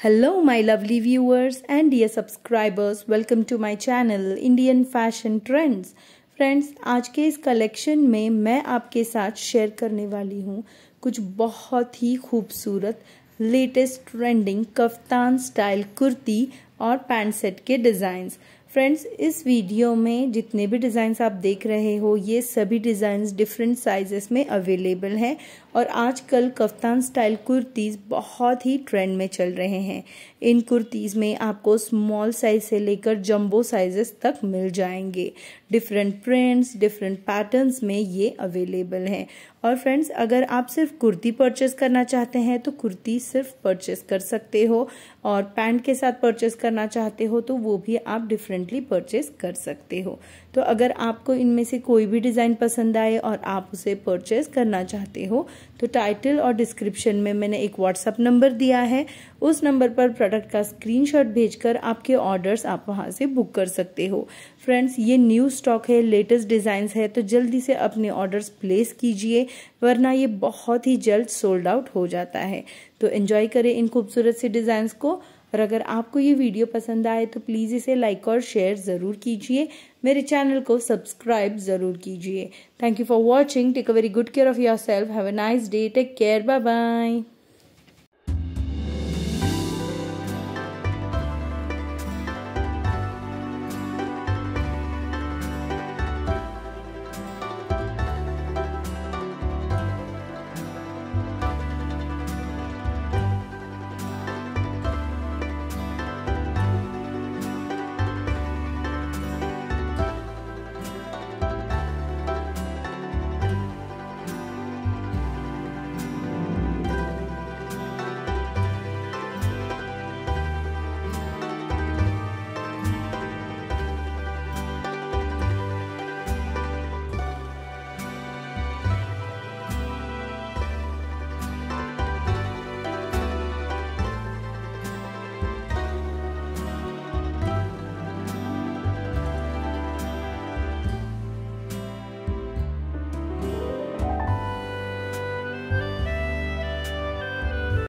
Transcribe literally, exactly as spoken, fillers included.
Hello my lovely viewers and dear subscribers, welcome to my channel Indian Fashion Trends। Friends, आज के इस collection में मैं आपके साथ शेयर करने वाली हूँ कुछ बहुत ही खूबसूरत latest trending kaftan style kurti और पैंट सेट के डिज़ाइंस। फ्रेंड्स, इस वीडियो में जितने भी डिज़ाइंस आप देख रहे हो ये सभी डिज़ाइंस डिफरेंट साइजेस में अवेलेबल हैं और आजकल कफ्तान स्टाइल कुर्तीज़ बहुत ही ट्रेंड में चल रहे हैं। इन कुर्तीज़ में आपको स्मॉल साइज से लेकर जंबो साइजेस तक मिल जाएंगे। डिफरेंट प्रिंट्स, डिफरेंट पैटर्न्स में ये अवेलेबल हैं। और फ्रेंड्स, अगर आप सिर्फ कुर्ती परचेस करना चाहते हैं तो कुर्ती सिर्फ परचेस कर सकते हो और पैंट के साथ परचेस करना चाहते हो तो वो भी आप डिफरेंटली परचेस कर सकते हो। तो अगर आपको इनमें से कोई भी डिज़ाइन पसंद आए और आप उसे परचेस करना चाहते हो तो टाइटल और डिस्क्रिप्शन में मैंने एक व्हाट्सएप नंबर दिया है, उस नंबर पर प्रोडक्ट का स्क्रीनशॉट भेजकर आपके ऑर्डर्स आप वहां से बुक कर सकते हो। फ्रेंड्स, ये न्यू स्टॉक है, लेटेस्ट डिज़ाइंस है, तो जल्दी से अपने ऑर्डर्स प्लेस कीजिए वरना ये बहुत ही जल्द सोल्ड आउट हो जाता है। तो एंजॉय करें इन खूबसूरत सी डिज़ाइंस को। और अगर आपको ये वीडियो पसंद आए तो प्लीज़ इसे लाइक और शेयर ज़रूर कीजिए, मेरे चैनल को सब्सक्राइब ज़रूर कीजिए। Thank you for watching. Take a very good care of your self. Have a nice day. Take care. Bye bye.